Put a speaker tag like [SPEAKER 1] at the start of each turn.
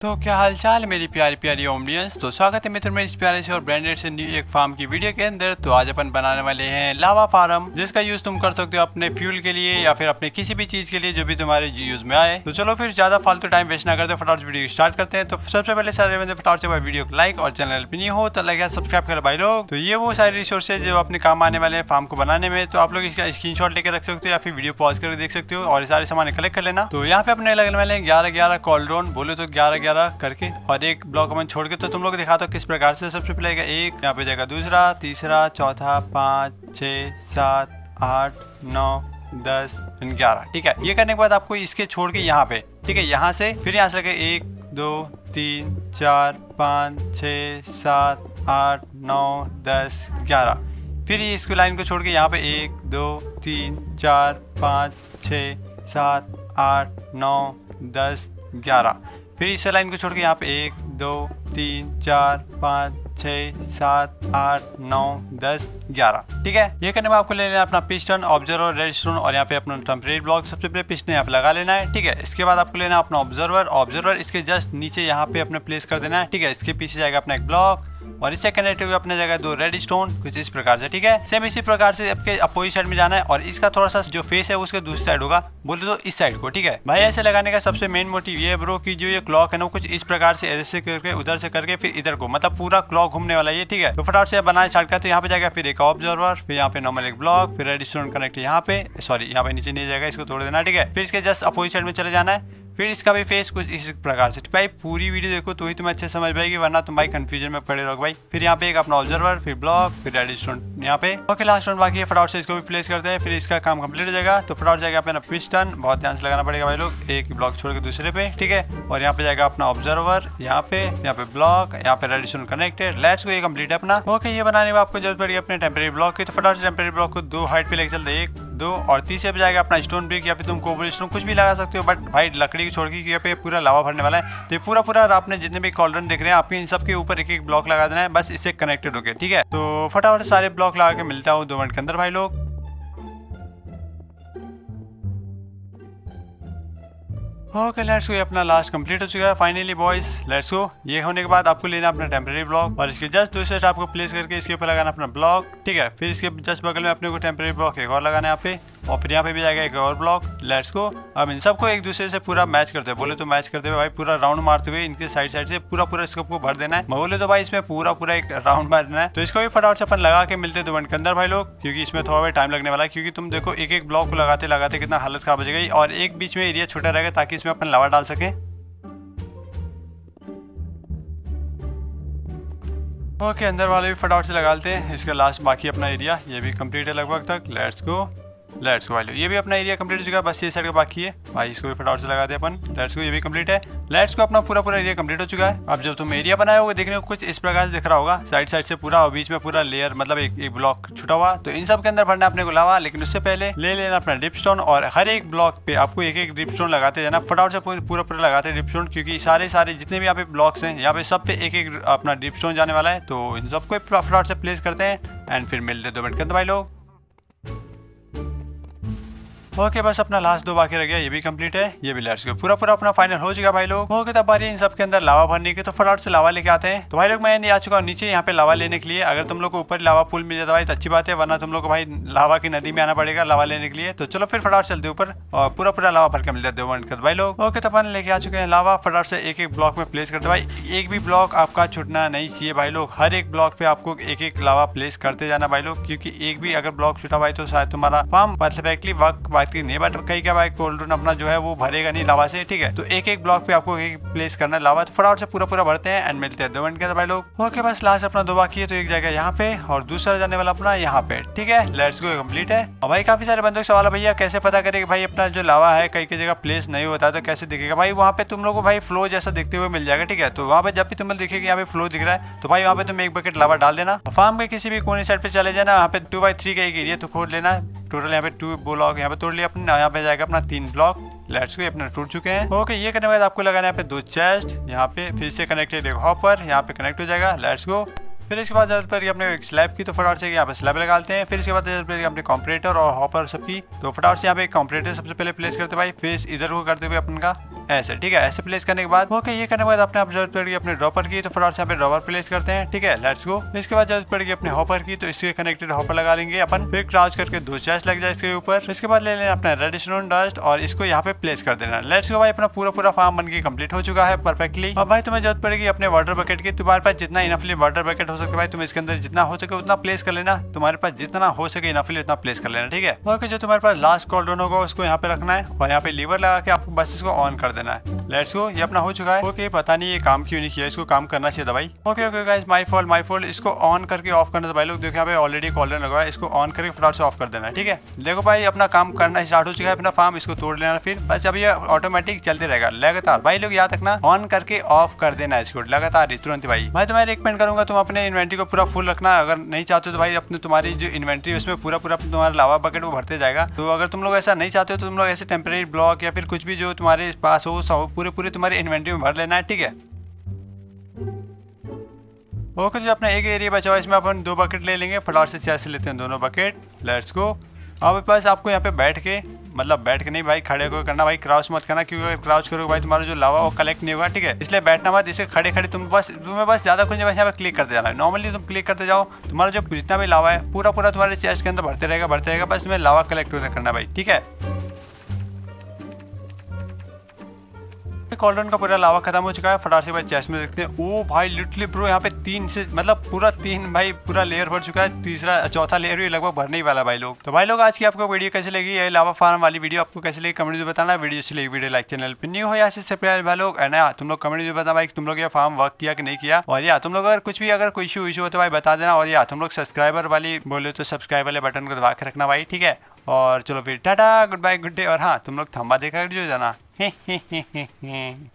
[SPEAKER 1] तो क्या हालचाल मेरी प्यारी प्यारी ऑडियंस। तो स्वागत है मित्र मेरे इस प्यारे से और ब्रांडेड से न्यू एक फार्म की वीडियो के अंदर। तो आज अपन बनाने वाले हैं लावा फार्म, जिसका यूज तुम कर सकते हो अपने फ्यूल के लिए या फिर अपने किसी भी चीज के लिए जो भी तुम्हारे यूज में आए। तो चलो फिर ज्यादा फालतू टाइम वेस्ट ना करते फटाफट वीडियो स्टार्ट करते हैं। तो सबसे पहले सारे बंदे फटाफट से वीडियो को लाइक और चैनल पर नहीं हो तो लाइक सब्सक्राइब कर भाई लोग। तो ये वो सारे रिसोर्सेज जो अपने काम आने वाले हैं फार्म को बनाने में। तो आप लोग इसका स्क्रीनशॉट लेकर रख सकते हो या फिर वीडियो पॉज करके देख सकते हो और सारे सामान कलेक्ट कर लेना। तो यहाँ पे अपने लगने वाले 11 कॉल्ड्रोन बोले तो 11 करके और एक ब्लॉक अपन छोड़ के तो तुम लोग दिखाता हो किस प्रकार से। सबसे पहले एक यहाँ पे जाएगा, दूसरा, तीसरा, चौथा, 5, 6, 7, 8, 9, 10, 11। ठीक है, ये करने के बाद आपको इसके छोड़ के यहाँ पे, ठीक है, यहाँ से फिर यहाँ से लगे 1, 2, 3, 4, 5, 6, 7, 8, 9, 10, 11। फिर ये इसको लाइन को छोड़ के यहाँ पे 1, 2, 3, 4, 5, 6, 7, 8, 9, 10, 11। फिर इस लाइन को छोड़ के यहाँ पे 1, 2, 3, 4, 5, 6, 7, 8, 9, 10, 11। ठीक है, ये करने में आपको ले लेना अपना पिस्टन, ऑब्जर्वर, रेडस्टोन और यहाँ पे अपना टेम्परेरी ब्लॉक। सबसे पहले पिस्टन यहाँ पे लगा लेना है। ठीक है, इसके बाद आपको लेना अपना ऑब्जर्वर इसके जस्ट नीचे यहाँ पे अपने प्लेस कर देना है। ठीक है, इसके पीछे जाएगा अपना एक ब्लॉक और इससे कनेक्ट हुए अपने जगह 2 रेड स्टोन, कुछ इस प्रकार से। ठीक है, सेम इसी प्रकार से आपके अपोजिट साइड में जाना है और इसका थोड़ा सा जो फेस है उसके दूसरी साइड होगा, बोले तो इस साइड को। ठीक है भाई, ऐसे लगाने का सबसे मेन मोटिव ये ब्रो कि जो ये क्लॉक है ना कुछ इस प्रकार से ऐसे करके उधर से करके फिर इधर को, मतलब पूरा क्लॉक घूमने वाला ये। ठीक है, तो फटाफट से बनाना स्टार्ट करते हैं। यहाँ पे जाएगा फिर एक ऑब्जर्वर, फिर यहाँ पे नॉर्मल एक ब्लॉक, फिर रेड स्टोन कनेक्ट यहाँ पे, सॉरी यहाँ पे नीचे नहीं जाएगा, इसको तोड़ देना। ठीक है, फिर इसके जस्ट अपोजिट साइड में चले जाना है। फिर इसका भी फेस कुछ इस प्रकार से। भाई पूरी वीडियो देखो तो ही तुम्हें अच्छे समझ पाएगी, वरना तुम भाई कंफ्यूजन में पड़े रहो भाई। फिर यहाँ पे एक अपना ऑब्जर्वर, फिर ब्लॉक, फिर रेड स्टोन यहाँ पे। ओके, लास्ट वन बाकी है, फटाफट से इसको भी प्लेस करते हैं। फिर इसका काम कंप्लीट हो जाएगा। तो फटाफट जाएगा अपना पिस्टन, बहुत ध्यान से लगाना पड़ेगा भाई लोग, एक ब्लॉक छोड़ के दूसरे पे। ठीक है, और यहाँ पे जाएगा अपना ऑब्जर्वर, यहाँ पे ब्लॉक, यहाँ पे रेड स्टोन कनेक्टेड। लेट्स को ये कंप्लीट है अपना। ओके, ये बनाने में आपको जरूरत पड़ेगी अपने टेम्परेरी ब्लॉक की। तो फटाफट से टेम्परेरी ब्लॉक को 2 हाइट पे लेकर चलते, 1, 2 और तीसरे पे जाएगा अपना स्टोन ब्रिक या फिर तुम कोबल स्टोन कुछ भी लगा सकते हो, बट भाई लकड़ी की छोड़ के यहाँ पे पूरा लावा भरने वाला है। तो ये पूरा आपने जितने भी कॉल्ड्रन देख रहे हैं आपके इन सब के ऊपर एक ब्लॉक लगा देना है, बस इससे कनेक्टेड होके। ठीक है, तो फटाफट सारे ब्लॉक लगा के मिलता हूँ 2 मिनट के अंदर भाई लोग। ओके लेट्स गो, अपना लास्ट कंप्लीट हो चुका है फाइनली बॉयज, लेट्स गो। ये होने के बाद आपको लेना अपना टेम्परेरी ब्लॉक और इसके जस्ट दूसरे साइड आपको प्लेस करके इसके ऊपर लगाना अपना ब्लॉक। ठीक है, फिर इसके जस्ट बगल में अपने को टेम्परेरी ब्लॉक एक और लगाना है यहाँ पे, और फिर यहाँ पे भी जाएगा एक और ब्लॉक। लेट्स गो, अब इन सबको एक दूसरे से पूरा मैच करते हैं, बोले तो मैच करते हुए भाई पूरा राउंड मारते हुए इनके साइड से पूरा इसको को भर देना है। बोले तो भाई इसमें पूरा एक राउंड मारना है। तो इसको भी फटाफट से अपन लगा के मिलते 2 मिनट के अंदर भाई लोग, क्योंकि इसमें थोड़ा बहुत टाइम लगने वाला है। क्योंकि तुम देखो एक ब्लॉक को लगाते कितना हालत खराब हो जाएगी और एक बीच में एरिया छोटा रहेगा ताकि इसमें अपन लावा डाल सके। ओके, अंदर वाले भी फटाफट से लगाते हैं। इसका लास्ट बाकी अपना एरिया ये भी कंप्लीट है लगभग तक। लेट्स गो भाई, ये भी अपना एरिया कंप्लीट हो चुका है, बस ये साइड का बाकी है भाई, इसको भी फटाफट से लगाते हैं अपन। लेट्स गो, ये भी कंप्लीट है। लेट्स गो, अपना पूरा एरिया कंप्लीट हो चुका है। अब जब तुम एरिया बनाए होगे देखने को कुछ इस प्रकार से दिख रहा होगा, साइड से पूरा और बीच में पूरा लेयर, मतलब एक ब्लॉक छुटा हुआ। तो इन सब के अंदर भरना अपने को लावा, लेकिन उससे पहले ले लेना अपना ड्रिपस्टोन और हर एक ब्लॉक पे आपको एक ड्रिपस्टोन लगाते जाना, फटाफट से पूरा लगाते हैं ड्रिपस्टोन, क्योंकि सारे जितने भी यहाँ पे ब्लॉक्स हैं यहाँ पे सब पे एक अपना ड्रिपस्टोन जाने वाला है। तो इन सबको फटाफट से प्लेस करते हैं एंड फिर मिलते 2 मिनट के अंदर भाई लोग। ओके, बस अपना लास्ट 2 बाकी रह गया, ये भी कंप्लीट है, ये भी लेट्स गो, पूरा अपना फाइनल हो चुका भाई लोग। ओके, तब बारी इन सब के अंदर लावा भरने की। तो फटाफट से लावा लेके आते हैं। तो भाई लोग मैं आ चुका हूँ नीचे यहाँ पे लावा लेने के लिए। अगर तुम लोग को ऊपर लावा पुल मिल जाता भाई तो अच्छी बात है, वरना तुम लोग को भाई लावा की नदी में आना पड़ेगा लावा लेने के लिए। तो चलो फिर फटाफट चलते ऊपर और पूरा लावा भर के मिल जाते 2 मिनट के भाई लोग। ओके, तो अपन लेके आ चुके हैं लावा, फटाफट से एक ब्लॉक में प्लेस करते भाई। एक भी ब्लॉक आपका छूटना नहीं चाहिए भाई लोग, हर एक ब्लॉक पे आपको एक लावा प्लेस करते जाना भाई लोग, क्योंकि एक भी अगर ब्लॉक छूटा भाई तो शायद तुम्हारा फार्म परफेक्टली वर्क बात नहीं, बट कई क्या भाई कोल्ड्रन अपना जो है वो भरेगा नहीं लावा से। ठीक है, तो एक ब्लॉक पे आपको एक प्लेस करना है लावा। तो फटाफट से पूरा भरते हैं एंड मिलते हैं 2 मिनट के अंदर भाई लोग। ओके, बस लास्ट अपना 2 बाकी है, तो एक जाएगा यहाँ पे और दूसरा जाने वाला अपना यहाँ पे। ठीक है, लेट्स गो, कंप्लीट है। और भाई काफी सारे बंदों के सवाल है भैया कैसे पता करें कि भाई अपना जो लावा है कई जगह प्लेस नहीं होता तो कैसे दिखेगा भाई। वहाँ पे तुम लोग को भाई फ्लो जैसा दिखते हुए मिल जाएगा। ठीक है, तो वहाँ पे जब भी तुम्हें दिखेगा यहाँ पे फ्लो दिख रहा है तो भाई वहाँ पे तुम एक बकेट लावा डाल देना। फार्म के किसी भी कोने साइड पे चले जाना, वहाँ पे 2x3 का एक एरिया तो खोद लेना। टोटल यहाँ पे 2 ब्लॉक यहाँ पे तोड़ लिया अपने, यहाँ पे जाएगा अपना 3 ब्लॉक। लेट्स गो, अपना टूट चुके हैं। ओके, ये करने के बाद आपको लगाना है यहाँ पे 2 चेस्ट, यहाँ पे फिर से कनेक्टेड एक हॉपर यहाँ पे कनेक्ट हो जाएगा। लेट्स गो, फिर इसके बाद जरूरत पड़ेगी अपने एक स्लैब की, तो फटाफट से यहाँ पे स्लैब लगाते हैं। फिर इसके बाद जरूरत पड़ेगी अपने कॉम्परेटर और हॉपर सबकी, तो फटाफट से यहाँ पे कॉम्परेटर सबसे पहले प्लेस करते भाई, फेस इधर को करते हुए अपन का ऐसे, ठीक है। ऐसे प्लेस करने के बाद ओके, ये करने के बाद अपने आप जरूरत पड़ेगी अपने ड्रॉपर की, तो फटाफट से यहाँ पे ड्रॉपर प्लेस करते हैं, ठीक है। Let's go. इसके बाद जरूरत पड़ेगी अपने हॉपर की, तो इसके कनेक्टेड हॉपर लगा लेंगे अपन, फिर क्राउच करके 2 चेस्ट लग जाए इसके ऊपर। इसके बाद ले लेना अपना रेडिस्टोन डस्ट और इसको यहाँ पे प्लेस कर देना। लेट्स गो भाई, अपना पूरा फार्म बन के कंप्लीट हो चुका है परफेक्टली। अब भाई तुम्हें जरूरत पड़ेगी अपने वाटर बकेट की, तुम्हारे पास जितना इनफली वाटर बकेट हो सके भाई तुम इसके अंदर जितना हो सके उतना प्लेस कर लेना, तुम्हारे पास जितना हो सके इनफली उतना प्लेस कर लेना, ठीक है। ओके, जो तुम्हारे पास लास्ट कॉल्डन होगा उसको यहाँ पे रखना है और यहाँ पे लीवर लगा के आपको बस इसको ऑन कर देना है। लेट्स गो, ये अपना हो चुका है। ओके, पता नहीं ये काम क्यों नहीं किया, इसको काम करना चाहिए था भाई। Okay guys, my fault. इसको ऑन करके ऑफ करना था भाई लोग, देखो यहाँ पे ऑलरेडी कॉल्डन लगा है, इसको ऑन करके फटाफट से ऑफ कर देना है, ठीक है। देखो भाई अपना काम करना स्टार्ट हो चुका है, अपना फार्म इसको तोड़ लेना, फिर बस अब ये ऑटोमेटिक चलते रहेगा लगातार भाई लोग, याद रखना ऑन करके ऑफ कर देना है इसको लगातार तुरंत भाई। मैं तुम्हें रिकमेंड करूंगा तुम अपने इन्वेंटरी को पूरा फुल रखना, अगर नहीं चाहते तो भाई अपने तुम्हारी जो इन्वेंटरी उसमें पूरा तुम्हारा लावा बकेट वो भरते जाएगा। तो अगर तुम लोग ऐसा नहीं चाहते हो तो तुम लोग ऐसे टेम्परेरी ब्लॉक या फिर कुछ भी जो तुम्हारे पास हो पूरे तुम्हारी इन्वेंटरी में भर लेना है, ठीक है। ओके, जो अपना एक एरिया बचा हुआ इसमें अपन 2 बकेट ले लेंगे, फटाफट से चेस्ट लेते हैं दोनों बकेट। Let's go. अब बस आपको यहाँ पे बैठ के, मतलब बैठ के नहीं भाई, खड़े होकर करना भाई, क्राउच मत करना, क्योंकि अगर क्राउच करोगे भाई तुम्हारा जो लावा वो कलेक्ट नहीं होगा, ठीक है। इसलिए बैठना मत, इसे खड़े तुम्हें बस ज्यादा कुछ नहीं, बस यहाँ पे क्लिक करते जाना है। नॉर्मली तुम क्लिक करते जाओ, तुम्हारा जो जितना भी लावा है पूरा तुम्हारे चेस्ट के अंदर भरते रहेगा, बस तुम्हें लावा कलेक्ट होता करना भाई, ठीक है। कॉल्डन का पूरा लावा खत्म हो चुका है, फटाफट से भाई चेस्ट में देखते हैं। ओ भाई लिटरली ब्रो, यहाँ पे 3 से मतलब पूरा 3 भाई पूरा लेयर भर चुका है, तीसरा चौथा लेयर भी लगभग भरने ही वाला भाई लोग। तो भाई लोग आज की आपको वीडियो कैसी लगी, ये लावा फार्म वाली वीडियो आपको कैसी लगी कमेंट में बताना। वीडियो अच्छी लगी वीडियो लाइक, चैनल पे न्यू हो या सब्सक्राइब भाई लोग, है ना। तुम लोग कमेंट में बताना भाई तुम लोग ये फार्म वर्क किया कि नहीं किया, और या तुम लोग अगर कुछ भी अगर कोई इशू हो तो भाई बता देना। और या तुम लोग सब्सक्राइबर वाली बोले तो सब्सक्राइब वाले बटन को दबा के रखना भाई, ठीक है। और चलो फिर tata, goodbye, good day. और हाँ, तुम लोग थंबा देखा जो जाना।